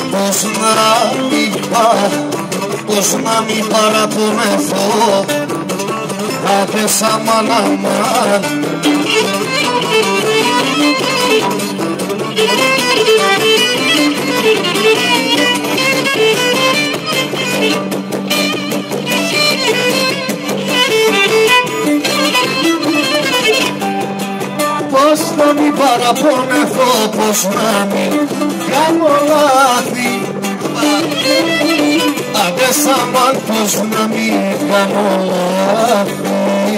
Πώς να μην παραπονεθώ, άδες αμάν αμάν. Πώς να μην παραπονεθώ, πώς να μην κάνω λάθη, άδες αμάν, πώς να μην κάνω λάθη.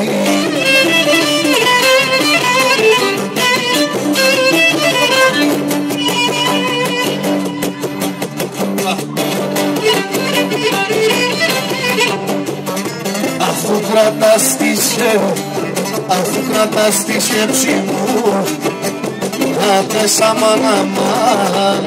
Αφού κρατάς τη σκέψη μου, άδες αμάν αμάν.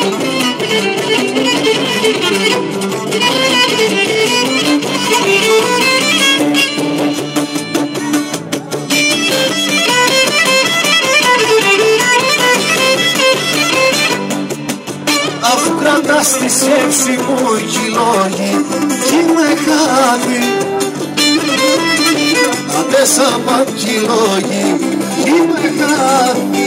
Αφού κρατάς τη σκέψη μου, κι οι λόγοι κι η μεγάλη, άδες αμάν, κι οι λόγοι κι η μεγάλη.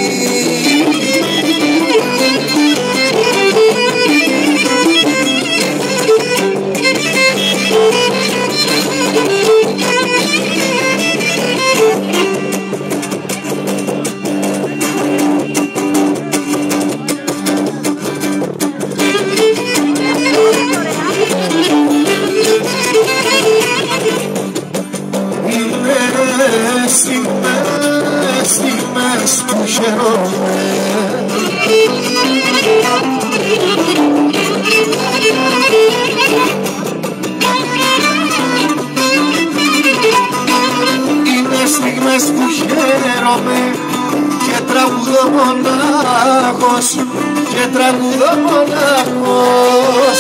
Στιγμές που χαίρομαι, είναι στιγμές που χαίρομαι και τραγουδώ μονάχος, και τραγουδώ μονάχος.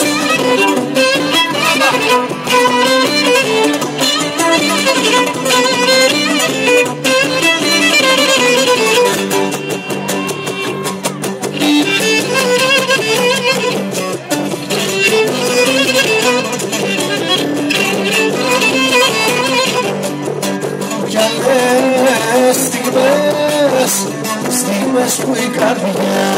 Στιγμές που η καρδιά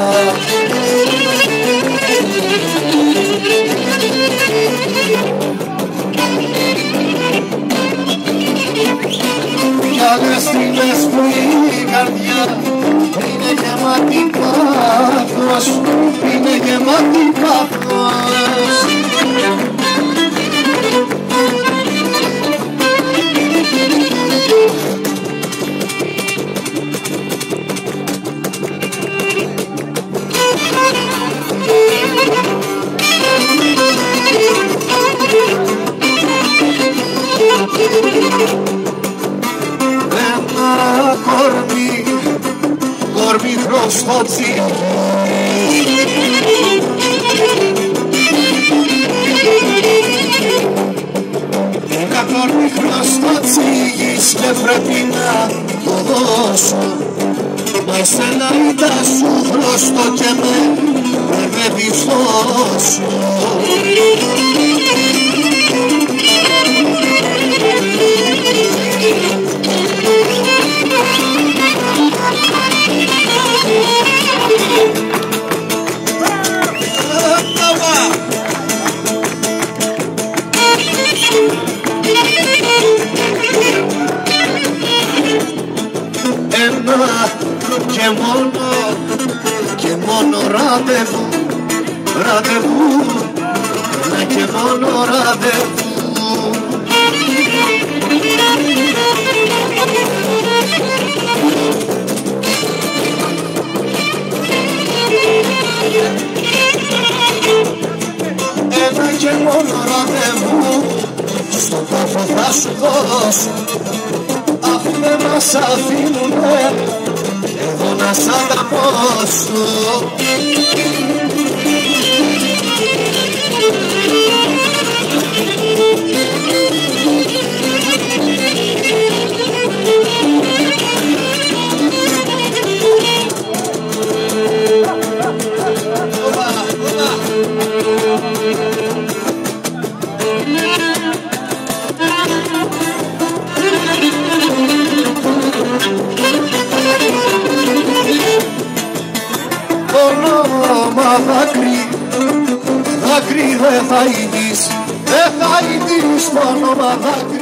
κι άλλες στιγμές που η καρδιά είναι γεμάτη πάθος, είναι γεμάτη πάθος. Ένα κορμί χρωστό τσίγι, ένα κορμί χρωστό τσίγις και πρέπει να το δώσω, μα εσένα ήταν σου χρωστό και με μπερδεύεις τόσο. Ένα και μόνο ραντεβού, ραντεβού, ένα και μόνο ραντεβού. Ένα και μόνο ραντεβού, στον τάφο θα σου δώσω, αφού δεν μας αφήνουνε εγώ να σ' αγαπώσω. Opa, opa. δάκρυ, δάκρυ δεν θα ειδείς, δεν θα ειδείς το όνομα δάκρυ.